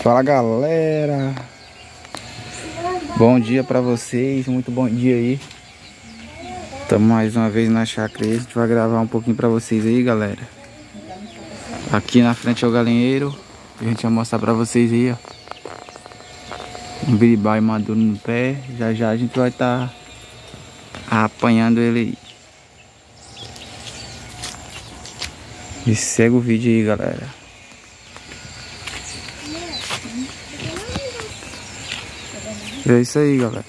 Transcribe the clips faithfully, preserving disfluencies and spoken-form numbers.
Fala galera, bom dia pra vocês, muito bom dia aí. Estamos mais uma vez na chácara aí, a gente vai gravar um pouquinho pra vocês aí, galera. Aqui na frente é o galinheiro, a gente vai mostrar pra vocês aí, ó. Um biribai maduro no pé, já já a gente vai estar tá apanhando ele aí. E segue o vídeo aí, galera. É isso aí, galera.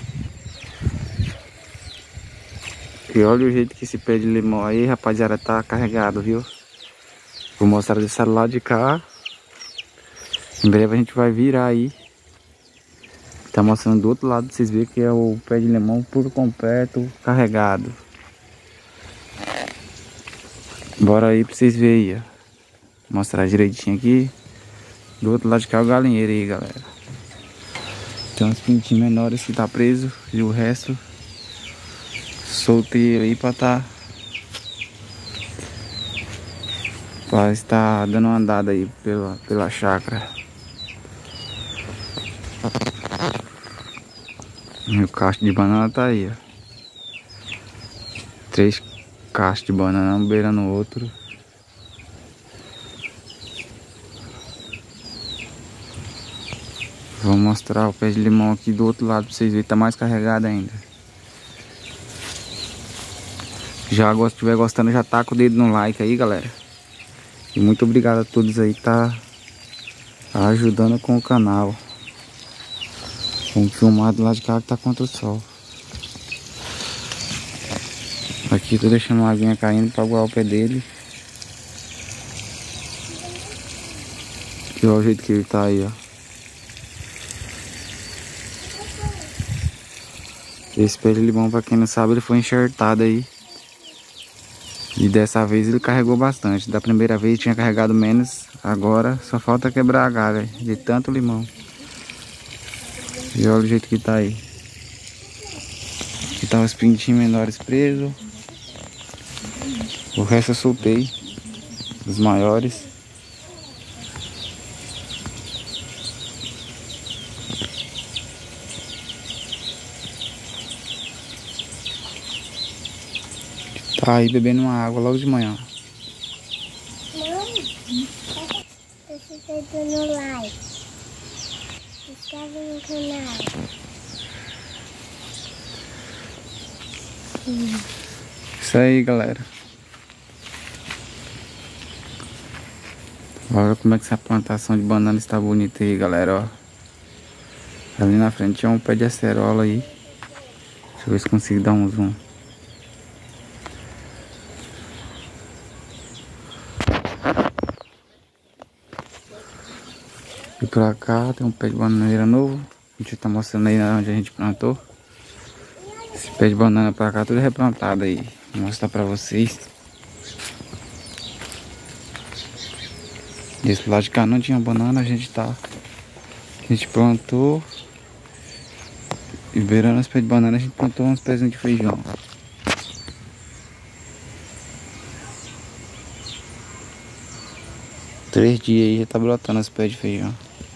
E olha o jeito que esse pé de limão aí, rapaziada, tá carregado, viu? Vou mostrar desse lado de cá. Em breve a gente vai virar aí. Tá mostrando do outro lado pra vocês verem que é o pé de limão por completo carregado. Bora aí pra vocês verem aí, ó. Mostrar direitinho aqui. Do outro lado de cá é o galinheiro aí, galera. Tem uns pintinhos menores que tá preso e o resto soltei aí pra tá pra estar dando uma andada aí pela, pela chácara. E o cacho de banana tá aí, ó. Três cachos de banana um beirando o outro. Vou mostrar o pé de limão aqui do outro lado pra vocês verem, tá mais carregado ainda. Já se estiver gostando, já taca o dedo no like aí, galera. E muito obrigado a todos aí que tá ajudando com o canal. Vamos filmar do lado de cá que tá contra o sol. Aqui tô deixando uma aguinha caindo pra aguar o pé dele. E olha o jeito que ele tá aí, ó. Esse pé de limão, pra quem não sabe, ele foi enxertado aí. E dessa vez ele carregou bastante. Da primeira vez tinha carregado menos. Agora só falta quebrar a galha de tanto limão. E olha o jeito que tá aí. Aqui tá os pintinhos menores presos. O resto eu soltei. Os maiores. Tá aí bebendo uma água logo de manhã. Mãe, você tá dando like. Se inscreve no canal. Isso aí, galera. Olha como é que essa plantação de banana está bonita aí, galera, ó. Ali na frente é um pé de acerola aí. Deixa eu ver se consigo dar um zoom. E pra cá tem um pé de bananeira novo. A gente tá mostrando aí onde a gente plantou. Esse pé de banana pra cá tudo replantado aí. Vou mostrar pra vocês. Desse lado de cá não tinha banana, a gente tá. A gente plantou. E beirando os pés de banana a gente plantou uns pezinhos de feijão. Três dias aí já tá brotando os pés de feijão.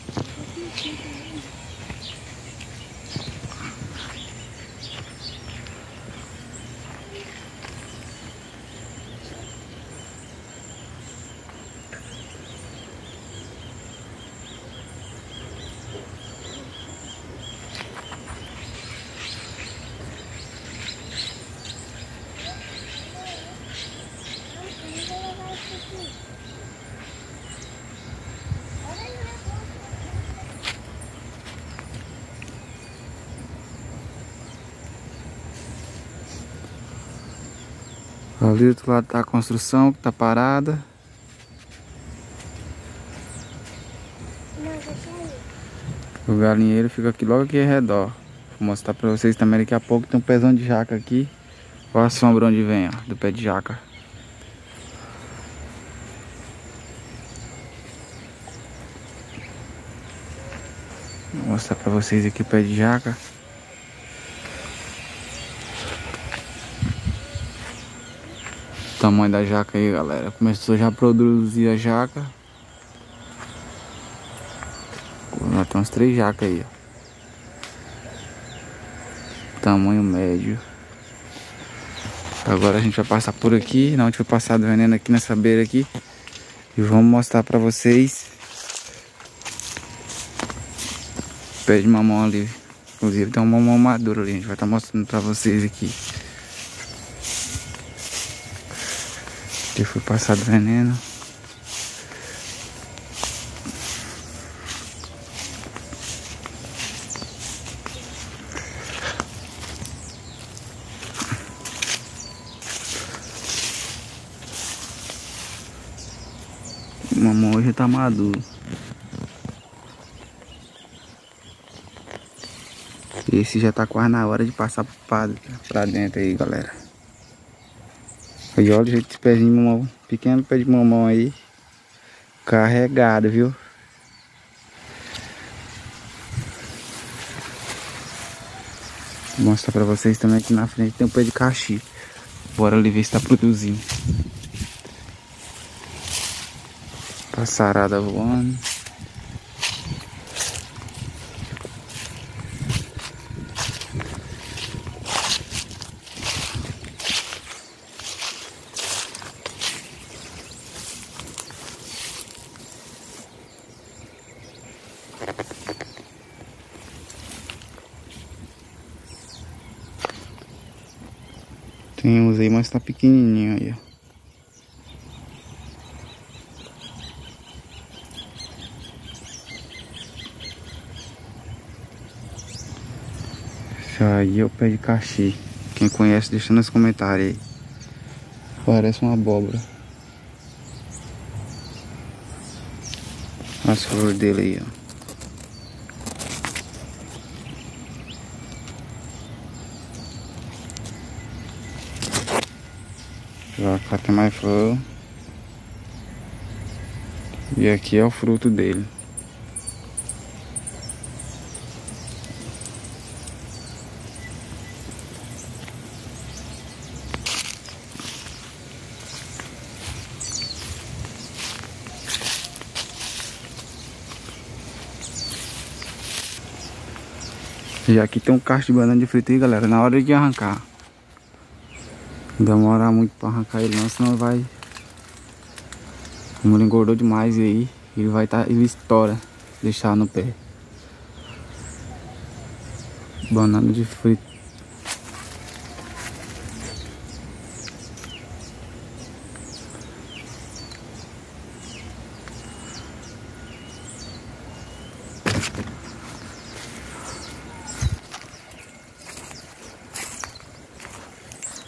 Ali do outro lado tá a construção que tá parada. O galinheiro fica aqui logo aqui ao redor. Vou mostrar pra vocês também daqui a pouco. Tem um pezão de jaca aqui. Olha a sombra onde vem, ó, do pé de jaca. Vou mostrar pra vocês aqui o pé de jaca. O tamanho da jaca aí, galera. Começou já a produzir a jaca. Já tem uns três jacas aí, ó. Tamanho médio. Agora a gente vai passar por aqui. Não, a gente foi passar do veneno aqui nessa beira aqui. E vamos mostrar pra vocês. Pé de mamão ali. Inclusive tem um mamão maduro ali. A gente vai estar mostrando pra vocês aqui. Aqui foi passado veneno. O mamão hoje tá maduro. Esse já tá quase na hora de passar pra, pra dentro aí, galera. E olha o jeito desse pezinho de mamão. Pequeno pé de mamão aí. Carregado, viu? Vou mostrar pra vocês também aqui na frente tem um pé de caxi. Bora ali ver se tá produzindo. Passarada voando. Tem uns aí, mas tá pequenininho aí, ó. Esse aí é o pé de caxi. Quem conhece, deixa nos comentários aí. Parece uma abóbora. As flores dele aí, ó. Já cá tem mais flor. E aqui é o fruto dele. E aqui tem um cacho de banana de frito aí, galera. Na hora de arrancar. Não demora muito pra arrancar ele não, senão vai. Como ele engordou demais aí, ele vai tá, ele estoura, deixar no pé. Banana de frito.